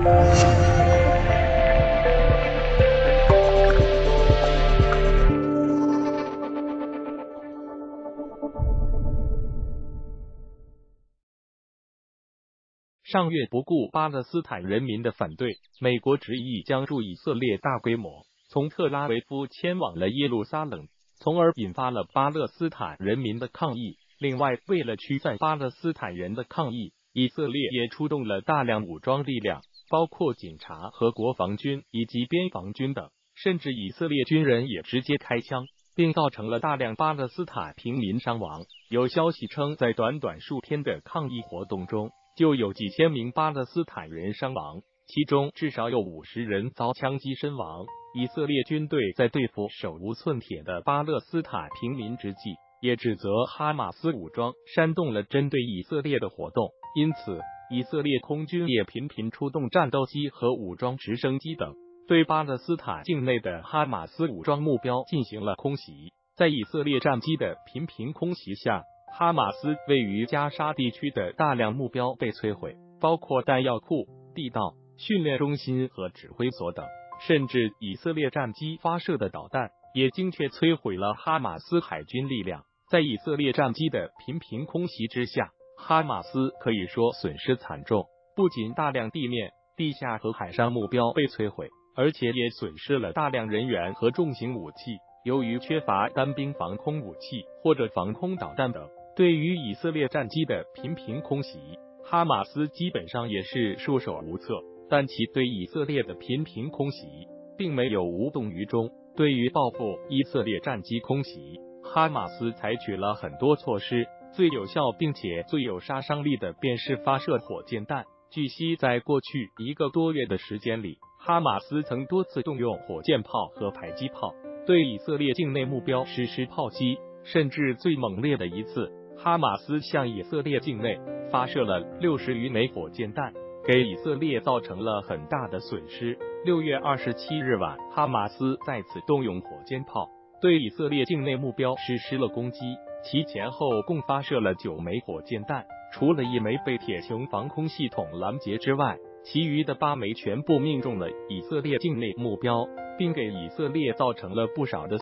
上月不顾巴勒斯坦人民的反对，美国执意将驻以色列大规模从特拉维夫迁往了耶路撒冷，从而引发了巴勒斯坦人民的抗议。另外，为了驱散巴勒斯坦人的抗议，以色列也出动了大量武装力量，包括警察和国防军以及边防军等，甚至以色列军人也直接开枪，并造成了大量巴勒斯坦平民伤亡。有消息称，在短短数天的抗议活动中，就有几千名巴勒斯坦人伤亡，其中至少有50人遭枪击身亡。以色列军队在对付手无寸铁的巴勒斯坦平民之际，也指责哈马斯武装煽动了针对以色列的活动，因此以色列空军也频频出动战斗机和武装直升机等，对巴勒斯坦境内的哈马斯武装目标进行了空袭。在以色列战机的频频空袭下，哈马斯位于加沙地区的大量目标被摧毁，包括弹药库、地道、训练中心和指挥所等，甚至以色列战机发射的导弹也精确摧毁了哈马斯海军力量。在以色列战机的频频空袭之下，哈马斯可以说损失惨重，不仅大量地面、地下和海上目标被摧毁，而且也损失了大量人员和重型武器。由于缺乏单兵防空武器或者防空导弹等，对于以色列战机的频频空袭，哈马斯基本上也是束手无策。但其对以色列的频频空袭并没有无动于衷。对于报复以色列战机空袭，哈马斯采取了很多措施，最有效并且最有杀伤力的便是发射火箭弹。据悉，在过去1个多月的时间里，哈马斯曾多次动用火箭炮和迫击炮对以色列境内目标实施炮击，甚至最猛烈的一次，哈马斯向以色列境内发射了60余枚火箭弹，给以色列造成了很大的损失。6月27日晚，哈马斯再次动用火箭炮对以色列境内目标实施了攻击，其前后共发射了9枚火箭弹，除了1枚被铁穹防空系统拦截之外，其余的8枚全部命中了以色列境内目标，并给以色列造成了不少的